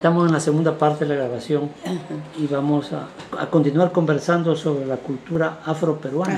Estamos en la segunda parte de la grabación y vamos a continuar conversando sobre la cultura afroperuana.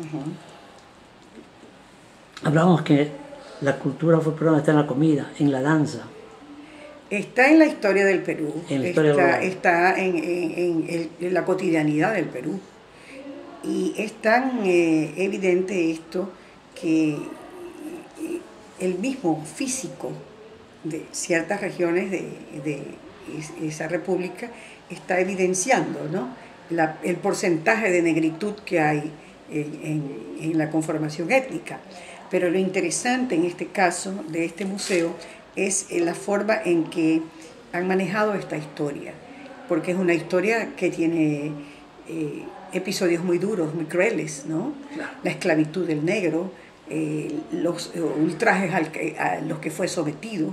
Hablamos que la cultura afroperuana está en la comida, en la danza. Está en la historia del Perú, En la historia está en la cotidianidad del Perú. Y es tan evidente esto que el mismo físico de ciertas regiones de esa república está evidenciando, ¿no?, el porcentaje de negritud que hay en la conformación étnica. Pero lo interesante en este caso de este museo es la forma en que han manejado esta historia, porque es una historia que tiene episodios muy duros, muy crueles, ¿no? Claro. La esclavitud del negro, los ultrajes a los que fue sometido,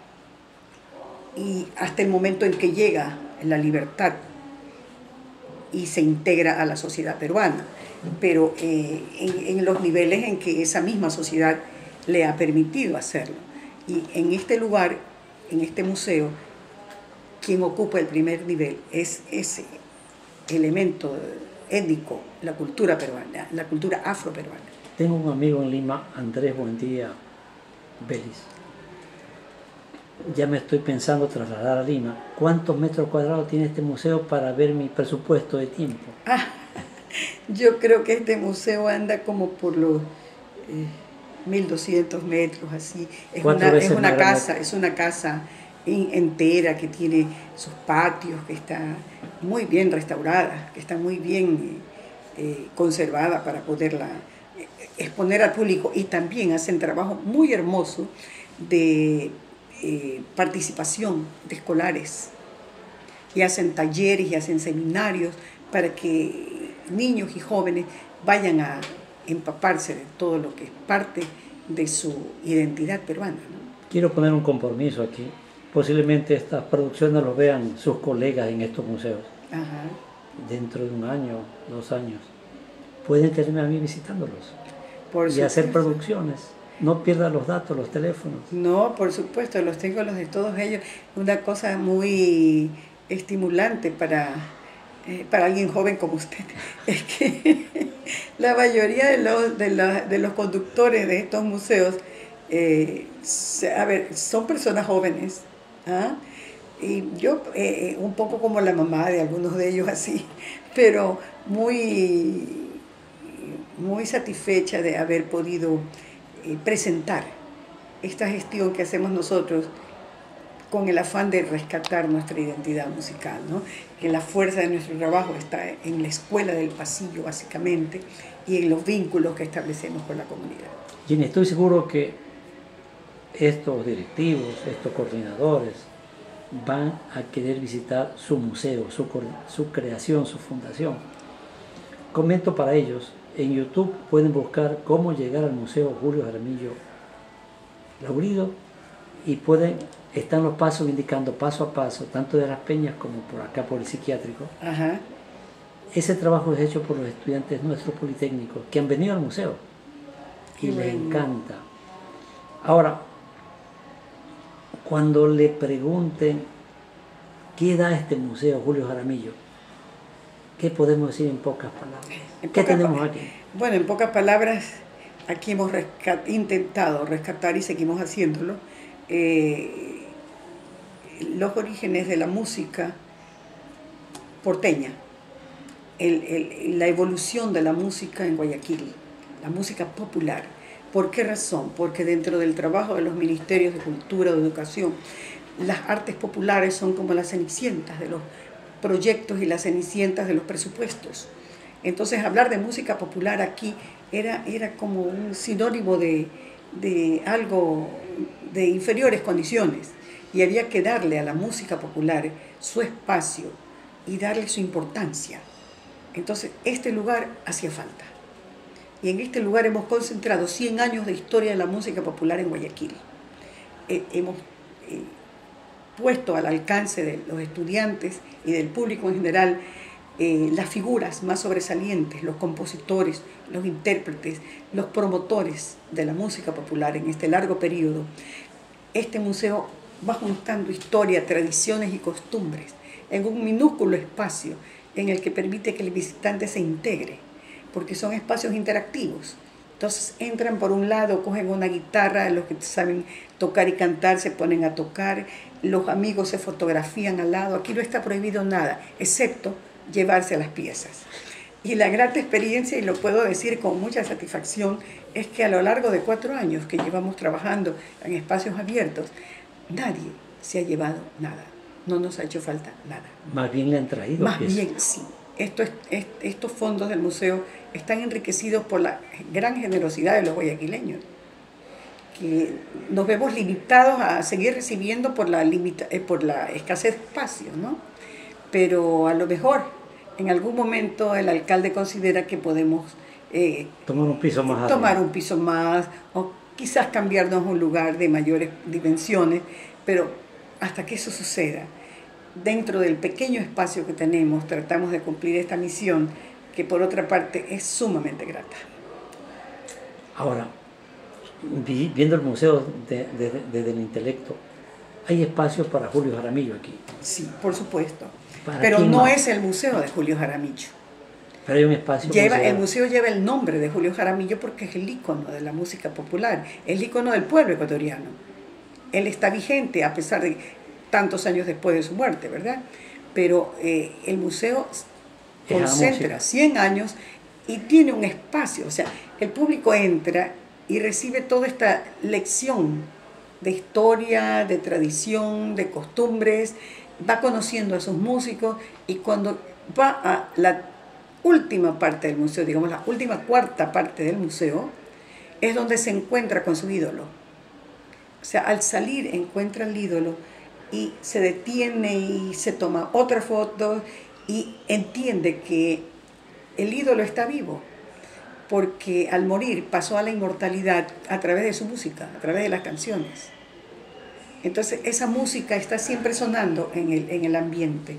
y hasta el momento en que llega la libertad y se integra a la sociedad peruana, pero en los niveles en que esa misma sociedad le ha permitido hacerlo. Y en este lugar, en este museo, quien ocupa el primer nivel es ese elemento étnico, la cultura peruana, la cultura afroperuana. Tengo un amigo en Lima, Andrés Buendía Vélez. Ya me estoy pensando trasladar a Lima. ¿Cuántos metros cuadrados tiene este museo para ver mi presupuesto de tiempo? Yo creo que este museo anda como por los 1200 metros, así. Es una casa entera que tiene sus patios, que está muy bien restaurada, que está muy bien conservada para poderla exponer al público, y también hacen trabajo muy hermoso de participación de escolares, y hacen talleres y hacen seminarios para que niños y jóvenes vayan a empaparse de todo lo que es parte de su identidad peruana, ¿no? Quiero poner un compromiso aquí. Posiblemente estas producciones los vean sus colegas en estos museos. Ajá. Dentro de 1 año, 2 años. Pueden tenerme a mí visitándolos. Por y supuesto. Hacer producciones. No pierdan los datos, los teléfonos. No, por supuesto, los tengo, los de todos ellos. Una cosa muy estimulante para alguien joven como usted es que la mayoría de los conductores de estos museos, son personas jóvenes, ¿ah? Y yo un poco como la mamá de algunos de ellos así, pero muy satisfecha de haber podido presentar esta gestión que hacemos nosotros con el afán de rescatar nuestra identidad musical, ¿no? Que la fuerza de nuestro trabajo está en la escuela del pasillo, básicamente, y en los vínculos que establecemos con la comunidad. Jenny, estoy seguro que estos directivos, estos coordinadores, van a querer visitar su museo, su creación, su fundación. Comento para ellos, en YouTube pueden buscar cómo llegar al Museo Julio Jaramillo Laurido, y están los pasos indicando paso a paso, tanto de Las Peñas como por acá por el psiquiátrico. Ajá. Ese trabajo es hecho por los estudiantes nuestros politécnicos que han venido al museo y les encanta. Ahora, cuando le pregunten qué da este museo Julio Jaramillo, ¿qué podemos decir en pocas palabras? ¿Qué tenemos aquí? Bueno, en pocas palabras, aquí hemos intentado rescatar, y seguimos haciéndolo, los orígenes de la música porteña, la evolución de la música en Guayaquil, la música popular. ¿Por qué razón? Porque dentro del trabajo de los ministerios de Cultura, de Educación, las artes populares son como las cenicientas de los proyectos y las cenicientas de los presupuestos. Entonces, hablar de música popular aquí era como un sinónimo de algo de inferiores condiciones, y había que darle a la música popular su espacio y darle su importancia. Entonces, este lugar hacía falta. Y en este lugar hemos concentrado 100 años de historia de la música popular en Guayaquil. Hemos puesto al alcance de los estudiantes y del público en general las figuras más sobresalientes, los compositores, los intérpretes, los promotores de la música popular en este largo periodo. Este museo va juntando historia, tradiciones y costumbres en un minúsculo espacio en el que permite que el visitante se integre, porque son espacios interactivos. Entonces entran por un lado, cogen una guitarra, los que saben tocar y cantar se ponen a tocar, los amigos se fotografían al lado. Aquí no está prohibido nada, excepto llevarse las piezas. Y la grata experiencia, y lo puedo decir con mucha satisfacción, es que a lo largo de 4 años que llevamos trabajando en espacios abiertos, nadie se ha llevado nada, no nos ha hecho falta nada. Más bien le han traído Más piezas. bien, sí. Estos fondos del museo están enriquecidos por la gran generosidad de los guayaquileños, que nos vemos limitados a seguir recibiendo por la escasez de espacio, ¿no? Pero a lo mejor en algún momento el alcalde considera que podemos tomar un piso más tomar un piso más, o quizás cambiarnos a un lugar de mayores dimensiones, pero hasta que eso suceda, dentro del pequeño espacio que tenemos, tratamos de cumplir esta misión, que por otra parte es sumamente grata. Ahora, viendo el museo desde el intelecto, hay espacios para Julio Jaramillo aquí. Sí, por supuesto. Pero no más? Es el museo de Julio Jaramillo. Pero hay un espacio. El museo lleva el nombre de Julio Jaramillo porque es el ícono de la música popular, es el ícono del pueblo ecuatoriano. Él está vigente a pesar de tantos años después de su muerte, ¿verdad? Pero el museo concentra 100 años y tiene un espacio, o sea, el público entra y recibe toda esta lección de historia, de tradición, de costumbres, va conociendo a sus músicos, y cuando va a la última parte del museo, digamos la última cuarta parte del museo, es donde se encuentra con su ídolo. O sea, al salir encuentra al ídolo y se detiene y se toma otra foto y entiende que el ídolo está vivo, porque al morir pasó a la inmortalidad a través de su música, a través de las canciones. Entonces esa música está siempre sonando en el ambiente.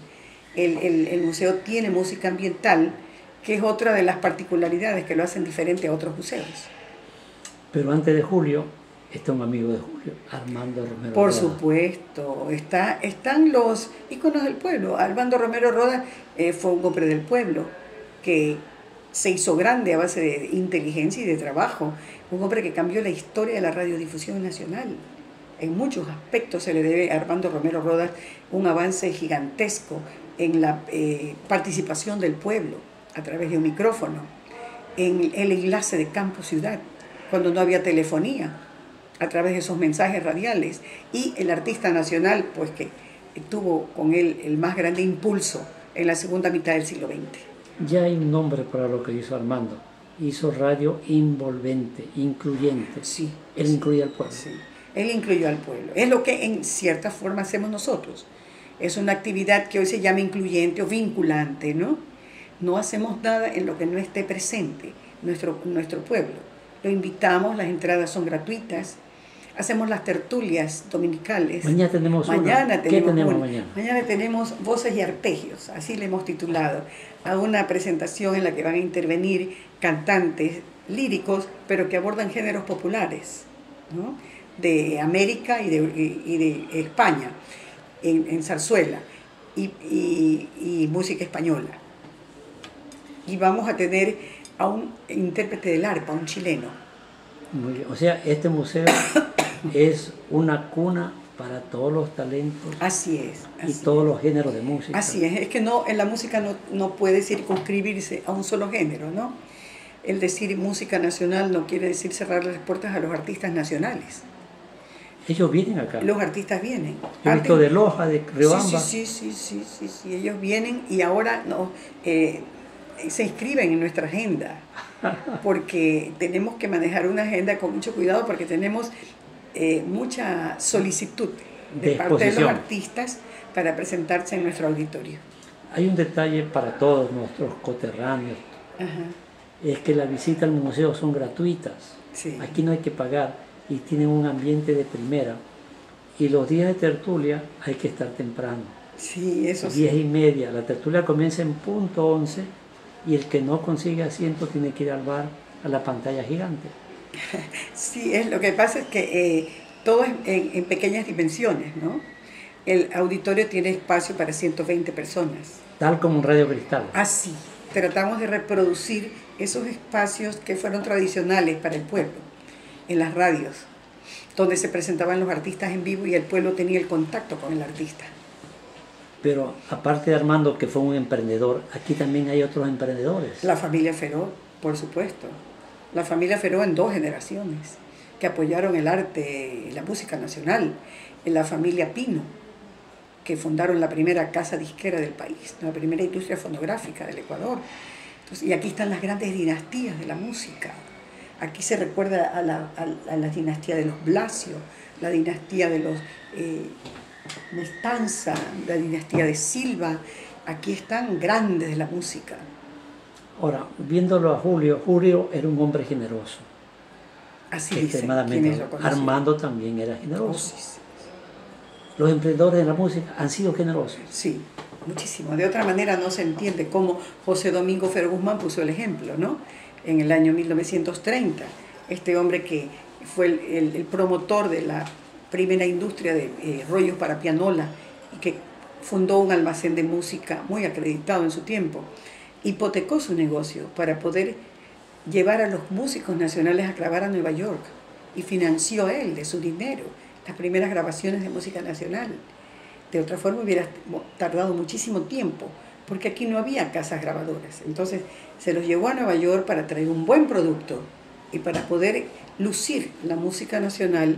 El museo tiene música ambiental, que es otra de las particularidades que lo hacen diferente a otros museos. Pero antes de Julio está un amigo de Julio, Armando Romero Por Roda. supuesto, están los íconos del pueblo. Armando Romero Roda fue un hombre del pueblo que se hizo grande a base de inteligencia y de trabajo. Un hombre que cambió la historia de la radiodifusión nacional. En muchos aspectos se le debe a Armando Romero Rodas un avance gigantesco en la participación del pueblo a través de un micrófono, en el enlace de campo-ciudad, cuando no había telefonía, a través de esos mensajes radiales, y el artista nacional, pues que tuvo con él el más grande impulso en la segunda mitad del siglo XX. Ya hay un nombre para lo que hizo Armando. Hizo radio envolvente, incluyente. Sí. Él incluye al pueblo. Sí. Él incluyó al pueblo. Es lo que en cierta forma hacemos nosotros. Es una actividad que hoy se llama incluyente o vinculante, ¿no? No hacemos nada en lo que no esté presente nuestro pueblo. Lo invitamos, las entradas son gratuitas. Hacemos las tertulias dominicales. Mañana tenemos una. ¿Qué tenemos mañana? Mañana tenemos Voces y Arpegios, así le hemos titulado, a una presentación en la que van a intervenir cantantes líricos, pero que abordan géneros populares, ¿no? De América y de España, en zarzuela y música española. Y vamos a tener a un intérprete del arpa, un chileno. Muy bien. O sea, este museo es una cuna para todos los talentos. Así es. Y todos los géneros de música. Así es que no, en la música no puede circunscribirse a un solo género, ¿no? El decir música nacional no quiere decir cerrar las puertas a los artistas nacionales. Ellos vienen acá. Los artistas vienen. Yo he visto de Loja, de Riobamba. Sí, ellos vienen y ahora se inscriben en nuestra agenda, porque tenemos que manejar una agenda con mucho cuidado, porque tenemos mucha solicitud de parte de los artistas para presentarse en nuestro auditorio. Hay un detalle para todos nuestros coterráneos. Ajá. Es que las visitas al museo son gratuitas. Sí. Aquí no hay que pagar y tienen un ambiente de primera. Y los días de tertulia hay que estar temprano. Sí, eso 10:30. La tertulia comienza en punto 11 y el que no consigue asiento tiene que ir al bar, a la pantalla gigante. Sí, lo que pasa es que todo es en pequeñas dimensiones, ¿no? El auditorio tiene espacio para 120 personas. Tal como un Radio Cristal. Así, tratamos de reproducir esos espacios que fueron tradicionales para el pueblo, en las radios, donde se presentaban los artistas en vivo y el pueblo tenía el contacto con el artista. Pero aparte de Armando, que fue un emprendedor, aquí también hay otros emprendedores. La familia Feró, por supuesto. La familia Feró en 2 generaciones, que apoyaron el arte y la música nacional. En la familia Pino, que fundaron la primera casa disquera del país, la primera industria fonográfica del Ecuador. Entonces, y aquí están las grandes dinastías de la música. Aquí se recuerda a la dinastía de los Blasio, la dinastía de los Mestanza, la dinastía de Silva. Aquí están grandes de la música. Ahora, viéndolo a Julio, Julio era un hombre generoso. Así dicen Extremadamente. quienes lo conocen. Armando también era generoso. Oh, sí, sí. Los emprendedores de la música han sido generosos. Sí, muchísimo. De otra manera no se entiende cómo José Domingo Fer Guzmán puso el ejemplo, ¿no? En el año 1930, este hombre que fue el promotor de la primera industria de rollos para pianola y que fundó un almacén de música muy acreditado en su tiempo, hipotecó su negocio para poder llevar a los músicos nacionales a grabar a Nueva York y financió él de su dinero las primeras grabaciones de música nacional. De otra forma hubiera tardado muchísimo tiempo, porque aquí no había casas grabadoras. Entonces se los llevó a Nueva York para traer un buen producto y para poder lucir la música nacional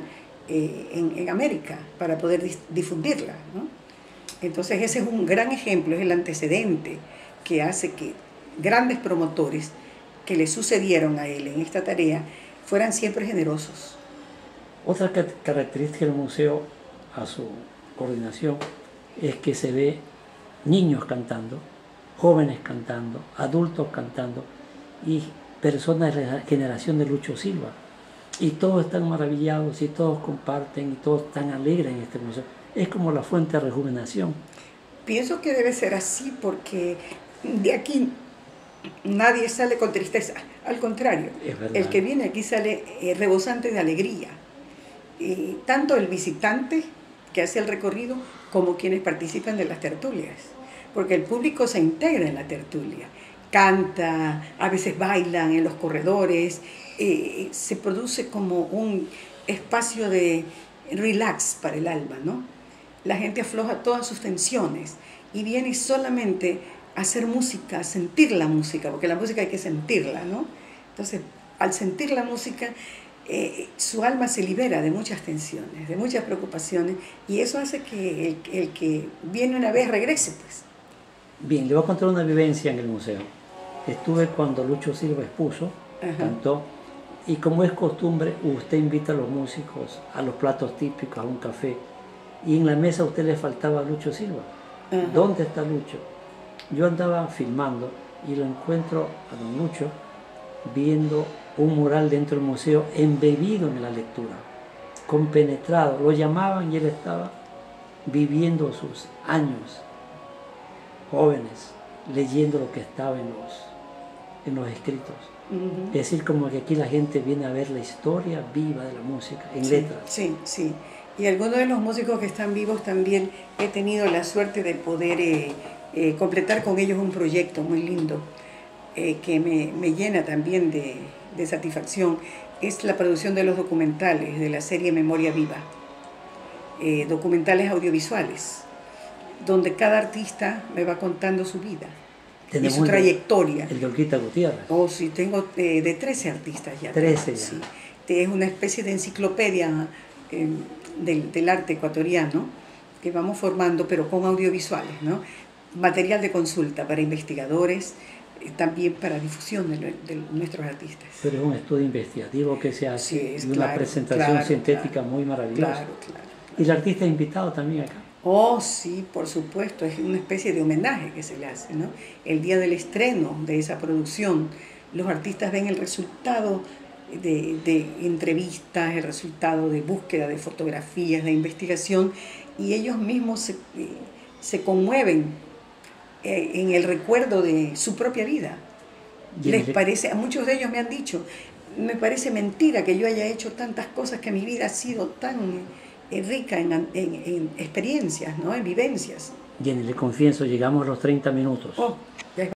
en América, para poder difundirla, ¿no? Entonces ese es un gran ejemplo, es el antecedente que hace que grandes promotores que le sucedieron a él en esta tarea fueran siempre generosos. Otra característica del museo, a su coordinación, es que se ve niños cantando, jóvenes cantando, adultos cantando y personas de la generación de Lucho Silva. Y todos están maravillados y todos comparten y todos están alegres en este museo. Es como la fuente de rejuvenación. Pienso que debe ser así porque de aquí nadie sale con tristeza. Al contrario, el que viene aquí sale rebosante de alegría. Tanto el visitante que hace el recorrido como quienes participan de las tertulias, porque el público se integra en la tertulia, canta, a veces bailan en los corredores, se produce como un espacio de relax para el alma, ¿no? La gente afloja todas sus tensiones y viene solamente a hacer música, a sentir la música, porque la música hay que sentirla, ¿no? Entonces, al sentir la música, su alma se libera de muchas tensiones, de muchas preocupaciones, y eso hace que el que viene una vez regrese, pues. Bien, le voy a contar una vivencia en el museo. Estuve cuando Lucho Silva expuso, cantó, y como es costumbre, usted invita a los músicos a los platos típicos, a un café, y en la mesa a usted le faltaba a Lucho Silva. ¿Dónde está Lucho? Yo andaba filmando y lo encuentro a don Lucho viendo un mural dentro del museo, embebido en la lectura, compenetrado. Lo llamaban y él estaba viviendo sus años jóvenes, leyendo lo que estaba en los escritos. Es decir, como que aquí la gente viene a ver la historia viva de la música, en letras. Sí, sí. Y algunos de los músicos que están vivos también he tenido la suerte de poder completar con ellos un proyecto muy lindo que me llena también de satisfacción. Es la producción de los documentales de la serie Memoria Viva, documentales audiovisuales, donde cada artista me va contando su vida y su trayectoria. El de Olguita Gutiérrez. Oh, sí, tengo de 13 artistas ya. 13 ya. Sí. Es una especie de enciclopedia del arte ecuatoriano que vamos formando, pero con audiovisuales, ¿no? Material de consulta para investigadores, también para difusión de nuestros artistas. Pero es un estudio investigativo que se hace, sí, y una presentación sintética muy maravillosa. Claro. Y el artista invitado también acá. Oh, sí, por supuesto, es una especie de homenaje que se le hace, ¿no? El día del estreno de esa producción, los artistas ven el resultado de entrevistas, el resultado de búsqueda de fotografías, de investigación, y ellos mismos se conmueven en el recuerdo de su propia vida. Les parece, a muchos de ellos me han dicho, me parece mentira que yo haya hecho tantas cosas, que mi vida ha sido tan rica en experiencias, ¿no? En vivencias. Jenny, le confieso, llegamos a los 30 minutos. Oh.